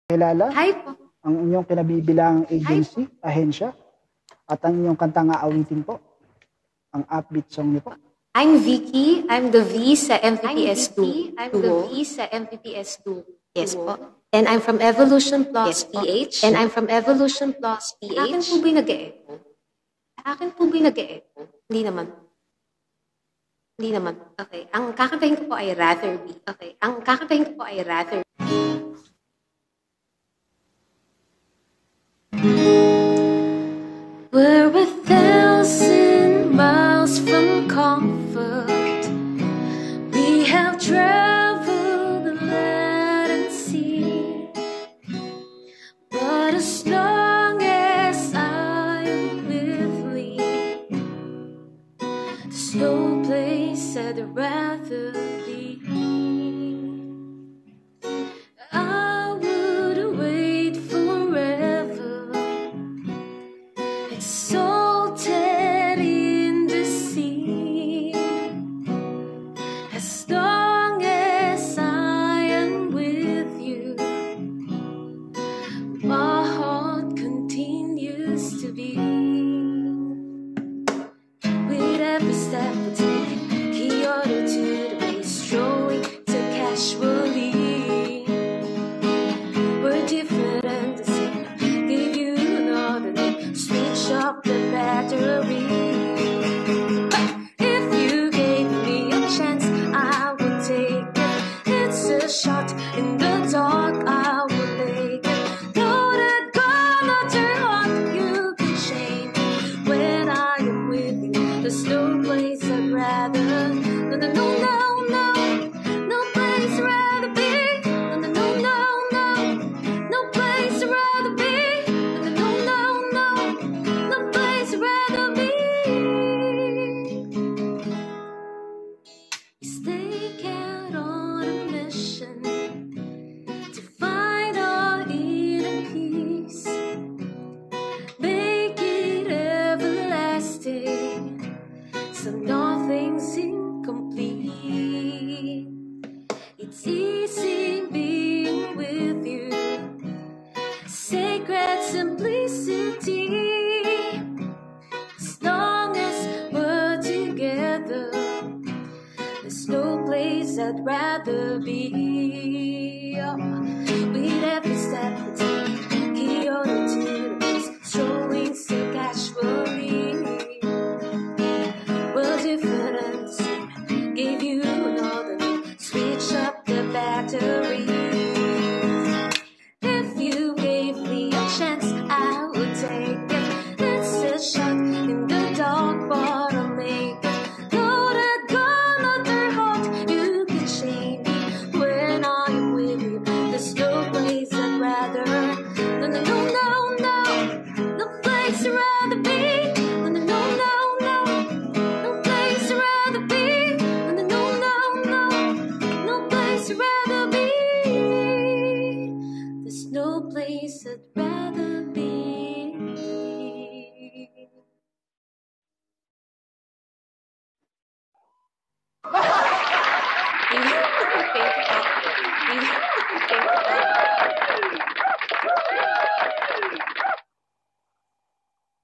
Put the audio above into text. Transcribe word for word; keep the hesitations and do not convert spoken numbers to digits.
Kilala Hi po. ang inyong kinabibilangang agency, ahensya, at ang inyong kantang aawitin po, ang upbeat song niyo po. I'm Vicky. I'm the V sa M V P S I'm Vicky. I'm the duo. V sa M V P S duo. Yes po. And I'm from Evolution Plus Yes P H. And I'm from Evolution Plus P H. Akin po ba'y nag-e-echo? Akin po ba'y nag-e-echo? Hindi naman. Hindi naman. Okay. Ang kakantahin ko po ay Rather Be. Okay. Ang kakantahin ko po ay Rather Be. We're a thousand miles from comfort. We have traveled the land and sea. But as long as I am with Lee, there's no place I'd rather be. I would wait forever, exalted in the sea. As long as I am with you, my heart continues to beat. With every step we take, Kyoto to the base, strolling so casually. We're different and the same. Give you another name, switch up the battery. If you gave me a chance, I would take it. It's a shot in the dark, I would make it. Know that gonna turn on, you can shame me when I am with you. There's no place I'd rather. No, no, no, no, no. No place I'd rather be. No, no, no, no, no. No place I'd rather be. No, no, no, no, no. No place I'd rather be. We stake out on a mission to find our inner peace, make it everlasting, so nothing's incomplete. It's easy being with you, sacred simplicity. As long as we're together, there's no place I'd rather be. With every step we take, Kyoto to the base, strolling so casually. We're different and the same. Gave you another name, switch up the batteries. If you gave me a chance, I would take it. It's a shot in the dark, but I'll make it. Know that gonna turn hot, you can shame me when I'm with you. There's no place I'd rather. No, no, no, no, no. No place I'd rather be. No, no, no, no, no. No place I'd rather be. No, no, no, no, no. No place I'd rather be. There's no place I'd rather be.